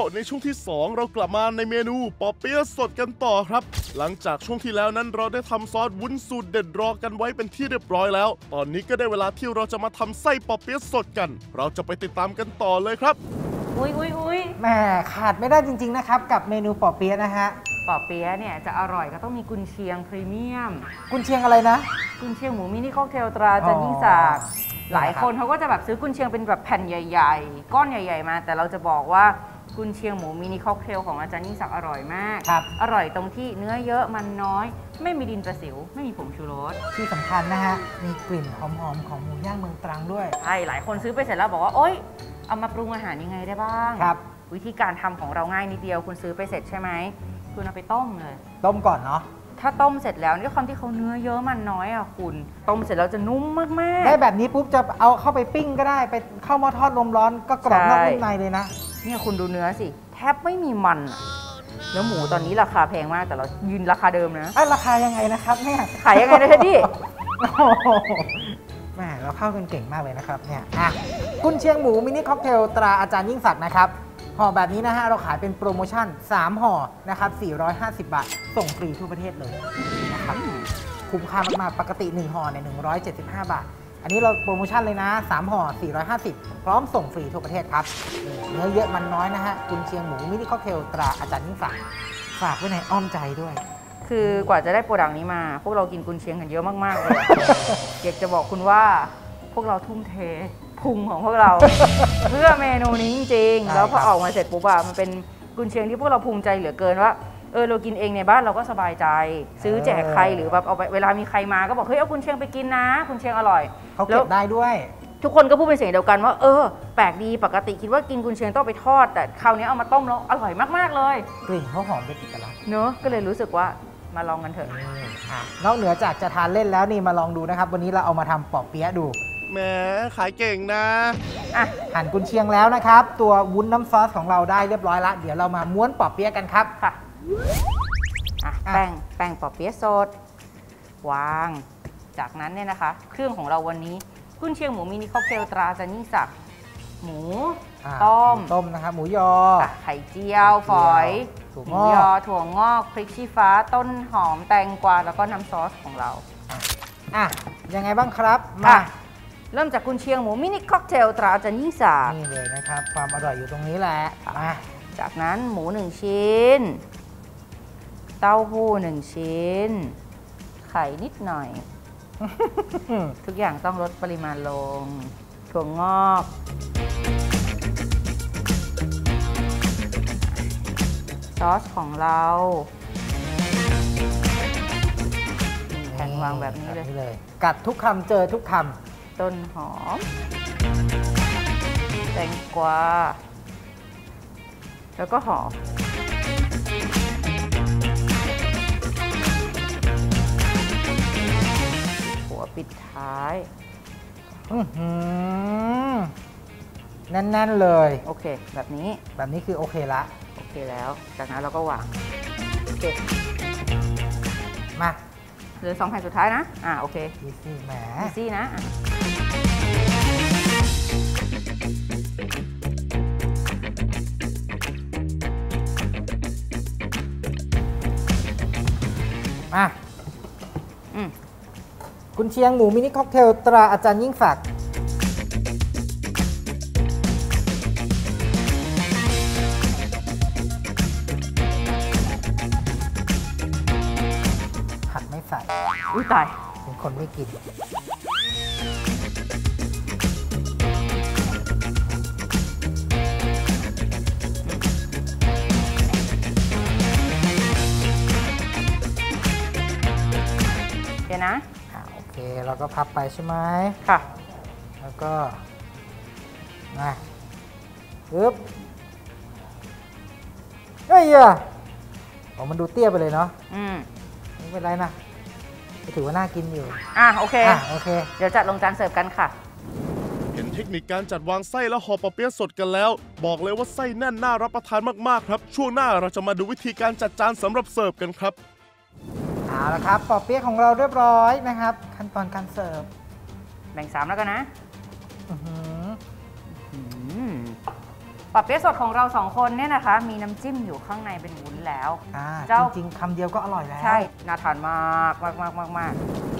ในช่วงที่2เรากลับมาในเมนูปอเปี๊ยะสดกันต่อครับหลังจากช่วงที่แล้วนั้นเราได้ทำซอสวุ้นสูตรเด็ดรอกันไว้เป็นที่เรียบร้อยแล้วตอนนี้ก็ได้เวลาที่เราจะมาทำไส้ปอเปี๊ยะสดกันเราจะไปติดตามกันต่อเลยครับอุ้ยแหมขาดไม่ได้จริงๆนะครับกับเมนูปอเปี๊ยะนะฮะปอเปี๊ยะเนี่ยจะอร่อยก็ต้องมีกุนเชียงพรีเมียมกุนเชียงอะไรนะกุนเชียงหมูมินิค็อกเทลตราจันยิ่งศักดิ์หลายคนเขาก็จะแบบซื้อกุนเชียงเป็นแบบแผ่นใหญ่ๆก้อนใหญ่ๆมาแต่เราจะบอกว่ากุนเชียงหมูมินิค็อกเทลของอาจารย์ยิ่งศักดิ์อร่อยมากอร่อยตรงที่เนื้อเยอะมันน้อยไม่มีดินประสิวไม่มีผงชูรสที่สำคัญนะฮะมีกลิ่นหอมๆของหมูย่างเมืองตรังด้วยใช่หลายคนซื้อไปเสร็จแล้วบอกว่าโอ๊ยเอามาปรุงอาหารยังไงได้บ้างครับวิธีการทำของเราง่ายนิดเดียวคุณซื้อไปเสร็จใช่ไหมคุณเอาไปต้มเลยต้มก่อนเนาะถ้าต้มเสร็จแล้วด้วยความที่เขาเนื้อเยอะมันน้อยอ่ะคุณต้มเสร็จแล้วจะนุ่มมากๆได้แบบนี้ปุ๊บจะเอาเข้าไปปิ้งก็ได้ไปเข้าหม้อทอดลมร้อนก็กรอบนอกนุ่มในเลยนะเนี่ยคุณดูเนื้อสิแทบไม่มีมันเนื้อหมูตอนนี้ราคาแพงมากแต่เรายืนราคาเดิมนะราคายังไงนะครับเนี่ยขายยังไงนะเท็ดดี้แหมเราเข้ากันเก่งมากเลยนะครับเนี่ยกุนเชียงหมูมินิค็อกเทลตราอาจารย์ยิ่งศักดิ์นะครับห่อแบบนี้นะฮะเราขายเป็นโปรโมชั่น3ห่อนะครับ450 บาทส่งฟรีทั่วประเทศเลยนะครับคุ้มค่ามากๆปกติ1ห่อเนี่ย175 บาทอันนี้เราโปรโมชั่นเลยนะ3ห่อ450พร้อมส่งฟรีทั่วประเทศครับเนื้อเยอะมันน้อยนะฮะกุนเชียงหมูมินิค็อกเทลตราอาจารย์ยิ่งศักดิ์ฝากไว้ในอ้อมใจด้วยคือกว่าจะได้โปรดักต์นี้มาพวกเรากินกุนเชียงกันเยอะมากๆเลยอยากจะบอกคุณว่าพวกเราทุ่มเทพุงของพวกเรา เพื่อเมนูนี้จริงๆแล้วพอออกมาเสร็จปุ๊บมันเป็นกุนเชียงที่พวกเราภูมิใจเหลือเกินว่าเรากินเองในบ้านเราก็สบายใจซื้อแจกใครหรือแบบเอาไปเวลามีใครมาก็บอกเฮ้ยเอากุนเชียงไปกินนะกุนเชียงอร่อยเขาเก็บได้ด้วยทุกคนก็พูดเป็นเสียงเดียวกันว่าแปลกดีปกติคิดว่ากินกุนเชียงต้องไปทอดแต่คราวนี้เอามาต้มแล้วอร่อยมากๆเลยกลิ่นเขาหอมเป็นเอกลักษณ์เนอะก็เลยรู้สึกว่ามาลองกันเถอะนอกเหนือจากจะทานเล่นแล้วนี่มาลองดูนะครับวันนี้เราเอามาทำปอเปี๊ยะดูแหมขายเก่งนะหั่นกุนเชียงแล้วนะครับตัววุ้นน้ำซอสของเราได้เรียบร้อยแล้วเดี๋ยวเรามาม้วนปอเปี๊ยะกันครับค่ะแป้งปอเปี๊ยะสดวางจากนั้นเนี่ยนะคะเครื่องของเราวันนี้กุนเชียงหมูมินิค็อกเทลตราจันยิ่งศักดิ์หมูต้มนะครับหมูยอไข่เจียวฝอยหมูยอถั่วงอกพริกชี้ฟ้าต้นหอมแตงกวาแล้วก็น้ำซอสของเรายังไงบ้างครับมาเริ่มจากกุนเชียงหมูมินิค็อกเทลตราจันยิ่งศักดิ์นี่เลยนะครับความอร่อยอยู่ตรงนี้แหละจากนั้นหมู1ชิ้นเต้าหู้1ชิ้นไข่นิดหน่อย ทุกอย่างต้องลดปริมาณลงถั่วงอกซอสของเราแผ่นวางแบบนี้เลยกัดทุกคำเจอทุกคำต้นหอมแตงกวาแล้วก็หอมหัวปิดท้ายแน่นๆเลยโอเคแบบนี้คือโอเคละโอเคแล้วจากนั้นเราก็วางโอเคมาเหลือ2แผ่นสุดท้ายนะโอเคอีซี่แหมอีซี่นะกุนเชียงหมูมินิค็อกเทลตราอาจารย์ยิ่งศักดิ์ผักไม่ใส่ตายเป็นคนไม่กินเดี๋ยวนะโอเคเราก็พับไปใช่ไหมค่ะแล้วก็มาปึ๊บมันดูเตี้ยไปเลยเนาะไม่เป็นไรนะถือว่าน่ากินอยู่โอเคเดี๋ยวจัดลงจานเสิร์ฟกันค่ะเห็นเทคนิคการจัดวางไส้และห่อปอเปี๊ยะสดกันแล้วบอกเลยว่าไส้แน่นน่ารับประทานมากๆครับช่วงหน้าเราจะมาดูวิธีการจัดจานสำหรับเสิร์ฟกันครับเอาละครับปอเปี๊ยะของเราเรียบร้อยนะครับขั้นตอนการเสิร์ฟแบ่ง3แล้วกันนะปอเปี๊ยะสดของเรา2คนเนี่ยนะคะมีน้ำจิ้มอยู่ข้างในเป็นวุ้นแล้วอ่าเจ้าจริงๆคำเดียวก็อร่อยแล้วใช่น่าทานมากมากมากมากมาก